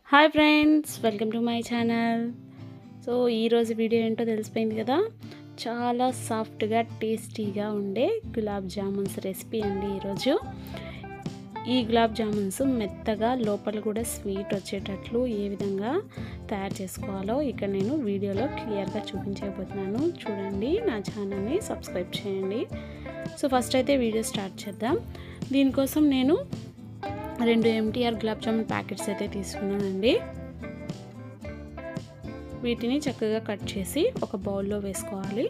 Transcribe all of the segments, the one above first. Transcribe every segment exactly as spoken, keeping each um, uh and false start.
Hi friends, welcome to my channel. So ఈరోజు video ఏంటో తెలిసిపోయింది కదా. చాలా సాఫ్ట్గా టేస్టీగా ఉండే గులాబ్ జామున్స్ రెసిపీ అండి ఈరోజు. ఈ గులాబ్ జామున్స్ మెత్తగా లోపల కూడా స్వీట్ వచ్చేటట్లు ఏ విధంగా తయారు చేసుకోవాలో ఇక్కడ నేను వీడియోలో క్లియర్గా చూపించబోతున్నాను. చూడండి, నా ఛానల్ని సబ్స్క్రైబ్ చేయండి. సో ఫస్ట్ అయితే వీడియో స్టార్ట్ చేద్దాం. దీనికోసం నేను రెండు ఎంటీఆర్ గులాబ్ జామున్ ప్యాకెట్స్ అయితే తీసుకున్నానండి. వీటిని చక్కగా కట్ చేసి ఒక బౌల్లో వేసుకోవాలి.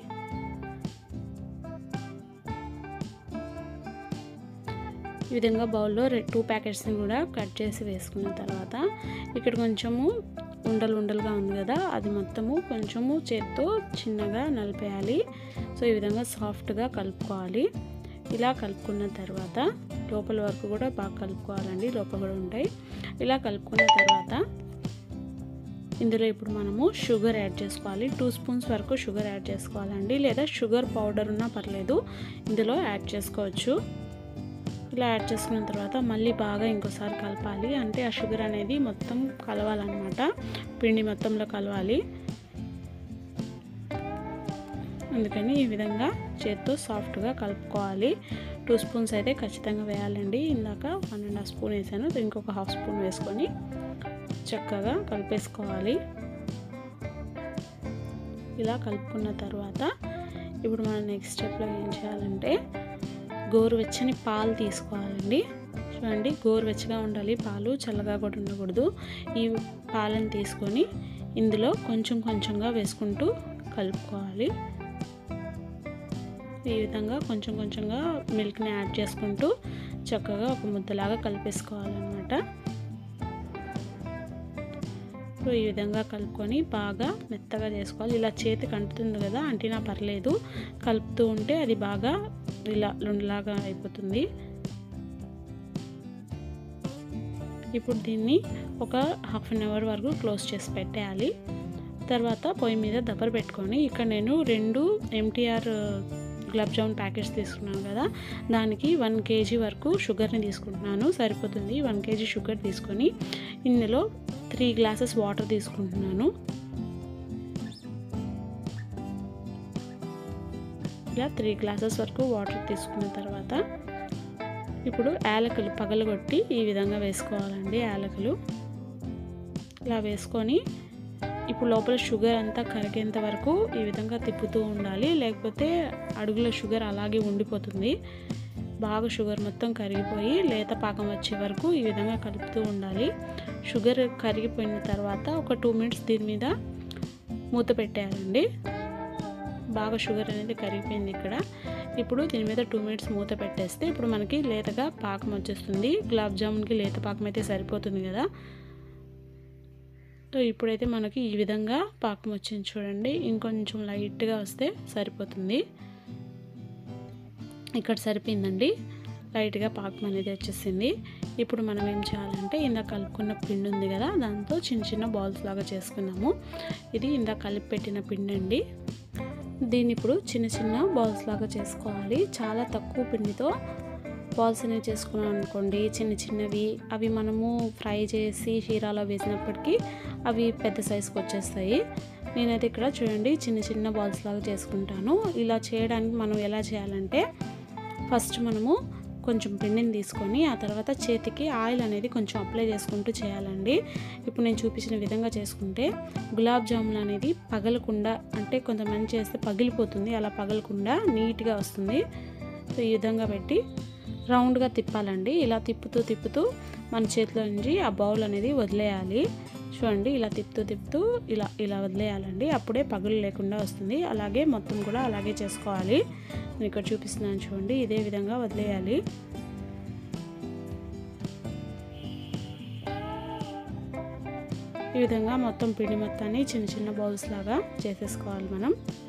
ఈ విధంగా బౌల్లో టూ ప్యాకెట్స్ని కూడా కట్ చేసి వేసుకున్న తర్వాత ఇక్కడ కొంచెము ఉండలు ఉండలుగా ఉంది కదా, అది మొత్తము కొంచెము చేత్తో చిన్నగా నలిపేయాలి. సో ఈ విధంగా సాఫ్ట్గా కలుపుకోవాలి. ఇలా కలుపుకున్న తర్వాత లోపల వరకు కూడా బాగా కలుపుకోవాలండి, లోపల కూడా ఉంటాయి. ఇలా కలుపుకున్న తర్వాత ఇందులో ఇప్పుడు మనము షుగర్ యాడ్ చేసుకోవాలి. టూ స్పూన్స్ వరకు షుగర్ యాడ్ చేసుకోవాలండి, లేదా షుగర్ పౌడర్ ఉన్నా పర్లేదు, ఇందులో యాడ్ చేసుకోవచ్చు. ఇలా యాడ్ చేసుకున్న తర్వాత మళ్ళీ బాగా ఇంకోసారి కలపాలి. అంటే ఆ షుగర్ అనేది మొత్తం కలవాలన్నమాట, పిండి మొత్తంలో కలవాలి. అందుకని ఈ విధంగా చేత్తో సాఫ్ట్గా కలుపుకోవాలి. టూ స్పూన్స్ అయితే ఖచ్చితంగా వేయాలండి. ఇందాక వన్ అండ్ హాఫ్ స్పూన్ వేసాను, ఇంకొక హాఫ్ స్పూన్ వేసుకొని చక్కగా కలిపేసుకోవాలి. ఇలా కలుపుకున్న తర్వాత ఇప్పుడు మనం నెక్స్ట్ స్టెప్లో ఏం చేయాలంటే గోరువెచ్చని పాలు తీసుకోవాలండి. చూడండి, గోరువెచ్చగా ఉండాలి పాలు, చల్లగా కూడా ఉండకూడదు. ఈ పాలను తీసుకొని ఇందులో కొంచెం కొంచెంగా వేసుకుంటూ కలుపుకోవాలి. ఈ విధంగా కొంచెం కొంచెంగా మిల్క్ని యాడ్ చేసుకుంటూ చక్కగా ఒక ముద్దలాగా కలిపేసుకోవాలన్నమాట. సో ఈ విధంగా కలుపుకొని బాగా మెత్తగా చేసుకోవాలి. ఇలా చేతికి అంటుతుంది కదా, అంటినా పర్లేదు, కలుపుతూ ఉంటే అది బాగా ఇలా లుండలాగా అయిపోతుంది. ఇప్పుడు దీన్ని ఒక హాఫ్ అన్ అవర్ వరకు క్లోజ్ చేసి పెట్టేయాలి. తర్వాత పొయ్యి మీద దబ్బర పెట్టుకొని ఇక్కడ నేను రెండు ఎంటీఆర్ గులాబ్ జామున్ ప్యాకెట్స్ తీసుకున్నాను కదా, దానికి వన్ కేజీ వరకు షుగర్ని తీసుకుంటున్నాను, సరిపోతుంది. వన్ కేజీ షుగర్ తీసుకొని ఇందులో త్రీ గ్లాసెస్ వాటర్ తీసుకుంటున్నాను. ఇలా త్రీ గ్లాసెస్ వరకు వాటర్ తీసుకున్న తర్వాత ఇప్పుడు యాలకులు పగలగొట్టి ఈ విధంగా వేసుకోవాలండి. యాలకులు ఇలా వేసుకొని ఇప్పుడు లోపల షుగర్ అంతా కరిగేంత వరకు ఈ విధంగా తిప్పుతూ ఉండాలి, లేకపోతే అడుగులో షుగర్ అలాగే ఉండిపోతుంది. బాగా షుగర్ మొత్తం కరిగిపోయి లేత పాకం వచ్చే వరకు ఈ విధంగా కలుపుతూ ఉండాలి. షుగర్ కరిగిపోయిన తర్వాత ఒక టూ మినిట్స్ దీని మీద మూత పెట్టేయాలండి. బాగా షుగర్ అనేది కరిగిపోయింది ఇక్కడ. ఇప్పుడు దీని మీద టూ మినిట్స్ మూత పెట్టేస్తే ఇప్పుడు మనకి లేతగా పాకం వచ్చేస్తుంది. గులాబ్ జామున్కి లేత పాకం అయితే సరిపోతుంది కదా. సో ఇప్పుడైతే మనకి ఈ విధంగా పాకం వచ్చింది చూడండి, ఇంకొంచెం లైట్గా వస్తే సరిపోతుంది. ఇక్కడ సరిపోయిందండి, లైట్గా పాకం అనేది వచ్చేసింది. ఇప్పుడు మనం ఏం చేయాలంటే ఇందాక కలుపుకున్న పిండి ఉంది కదా, దాంతో చిన్న చిన్న బాల్స్ లాగా చేసుకున్నాము. ఇది ఇందాక కలిపి పెట్టిన పిండి అండి. దీన్ని ఇప్పుడు చిన్న చిన్న బాల్స్ లాగా చేసుకోవాలి. చాలా తక్కువ పిండితో బాల్స్ అనేవి చేసుకున్నాం అనుకోండి, చిన్న చిన్నవి, అవి మనము ఫ్రై చేసి షీరాలో వేసినప్పటికీ అవి పెద్ద సైజుకి వచ్చేస్తాయి. నేనైతే ఇక్కడ చూడండి చిన్న చిన్న బాల్స్ లాగా చేసుకుంటాను. ఇలా చేయడానికి మనం ఎలా చేయాలంటే ఫస్ట్ మనము కొంచెం పిండిని తీసుకొని ఆ తర్వాత చేతికి ఆయిల్ అనేది కొంచెం అప్లై చేసుకుంటూ చేయాలండి. ఇప్పుడు నేను చూపించిన విధంగా చేసుకుంటే గులాబ్ జామున్ అనేది పగలకుండా, అంటే కొంతమంది చేస్తే పగిలిపోతుంది, అలా పగలకుండా నీట్గా వస్తుంది. సో ఈ విధంగా పెట్టి రౌండ్గా తిప్పాలండి. ఇలా తిప్పుతూ తిప్పుతూ మన చేతిలో నుంచి ఆ బౌల్ అనేది వదిలేయాలి. చూడండి, ఇలా తిప్పుతూ తిప్పుతూ ఇలా ఇలా వదిలేయాలండి, అప్పుడే పగులు లేకుండా వస్తుంది. అలాగే మొత్తం కూడా అలాగే చేసుకోవాలి. నేను ఇక్కడ చూపిస్తున్నాను చూడండి, ఇదే విధంగా వదిలేయాలి. ఈ విధంగా మొత్తం పిండి మొత్తాన్ని చిన్న చిన్న బౌల్స్ లాగా చేసేసుకోవాలి మనం.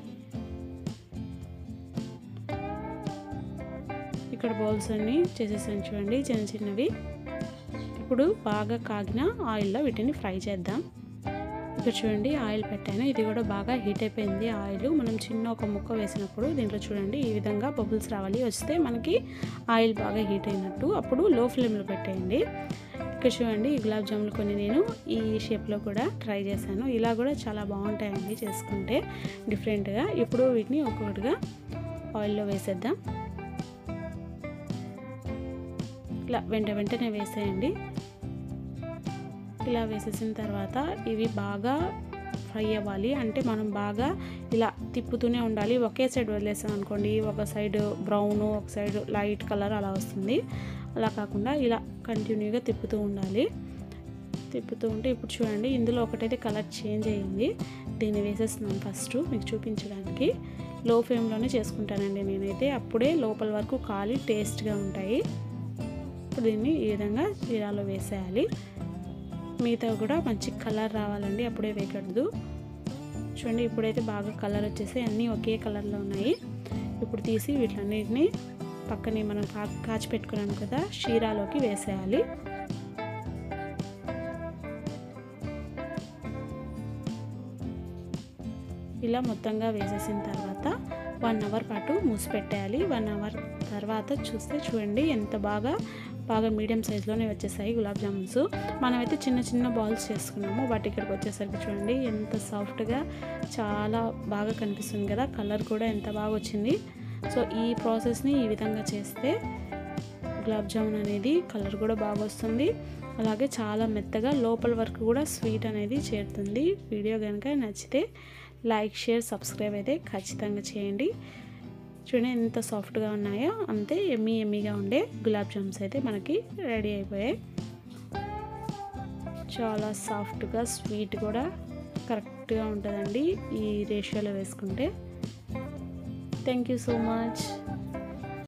ఇక్కడ బౌల్స్ అన్నీ చేసేసాను చూడండి, చిన్న చిన్నవి. ఇప్పుడు బాగా కాగిన ఆయిల్లో వీటిని ఫ్రై చేద్దాం. ఇక్కడ చూడండి ఆయిల్ పెట్టాను, ఇది కూడా బాగా హీట్ అయిపోయింది ఆయిల్. మనం చిన్న ఒక ముక్క వేసినప్పుడు దీంట్లో చూడండి ఈ విధంగా బబుల్స్ రావాలి, వస్తే మనకి ఆయిల్ బాగా హీట్ అయినట్టు. అప్పుడు లో ఫ్లేమ్లో పెట్టేయండి. ఇక్కడ చూడండి ఈ గులాబ్ జాములు కొన్ని నేను ఈ షేప్లో కూడా ట్రై చేశాను. ఇలా కూడా చాలా బాగుంటాయండి చేసుకుంటే డిఫరెంట్గా. ఇప్పుడు వీటిని ఒక్కొక్కటిగా ఆయిల్లో వేసేద్దాం. ఇలా వెంట వెంటనే వేసేయండి. ఇలా వేసేసిన తర్వాత ఇవి బాగా ఫ్రై అవ్వాలి. అంటే మనం బాగా ఇలా తిప్పుతూనే ఉండాలి. ఒకే సైడ్ వదిలేసాం అనుకోండి, ఒక సైడ్ బ్రౌన్ ఒక సైడ్ లైట్ కలర్ అలా వస్తుంది. అలా కాకుండా ఇలా కంటిన్యూగా తిప్పుతూ ఉండాలి. తిప్పుతూ ఉంటే ఇప్పుడు చూడండి ఇందులో ఒకటైతే కలర్ చేంజ్ అయ్యింది. దీన్ని వేసేస్తున్నాను ఫస్ట్ మీకు చూపించడానికి. లో ఫ్లేమ్లోనే చేసుకుంటానండి నేనైతే, అప్పుడే లోపల వరకు కాలి టేస్ట్గా ఉంటాయి. ఇప్పుడు దీన్ని ఈ విధంగా జీరాలో వేసేయాలి. మిగతా కూడా మంచి కలర్ రావాలండి, అప్పుడే వేయకూడదు. చూడండి ఇప్పుడైతే బాగా కలర్ వచ్చేసి అన్నీ ఒకే కలర్లో ఉన్నాయి. ఇప్పుడు తీసి వీటన్నిటిని పక్కనే మనం కా కాచి పెట్టుకున్నాం కదా షీరాలోకి వేసేయాలి. ఇలా మొత్తంగా వేసేసిన తర్వాత వన్ అవర్ పాటు మూసి పెట్టేయాలి. వన్ అవర్ తర్వాత చూస్తే చూడండి ఎంత బాగా బాగా మీడియం సైజులోనే వచ్చేసాయి గులాబ్ జామున్స్. మనమైతే చిన్న చిన్న బాల్స్ చేసుకున్నాము, బట్ ఇక్కడికి వచ్చేసరికి చూడండి ఎంత సాఫ్ట్గా చాలా బాగా కనిపిస్తుంది కదా, కలర్ కూడా ఎంత బాగా వచ్చింది. సో ఈ ప్రాసెస్ని ఈ విధంగా చేస్తే గులాబ్ జామున్ అనేది కలర్ కూడా బాగా వస్తుంది, అలాగే చాలా మెత్తగా లోపల వరకు కూడా స్వీట్ అనేది చేరుతుంది. వీడియో కనుక నచ్చితే లైక్ షేర్ సబ్స్క్రైబ్ అయితే ఖచ్చితంగా చేయండి. చూడండి ఎంత సాఫ్ట్గా ఉన్నాయో, అంతే ఎమ్మీ ఎమ్మీగా ఉండే గులాబ్ జామ్స్ అయితే మనకి రెడీ అయిపోయాయి. చాలా సాఫ్ట్గా స్వీట్ కూడా కరెక్ట్గా ఉంటుందండి ఈ రేషియోలో వేసుకుంటే. Thank you so much.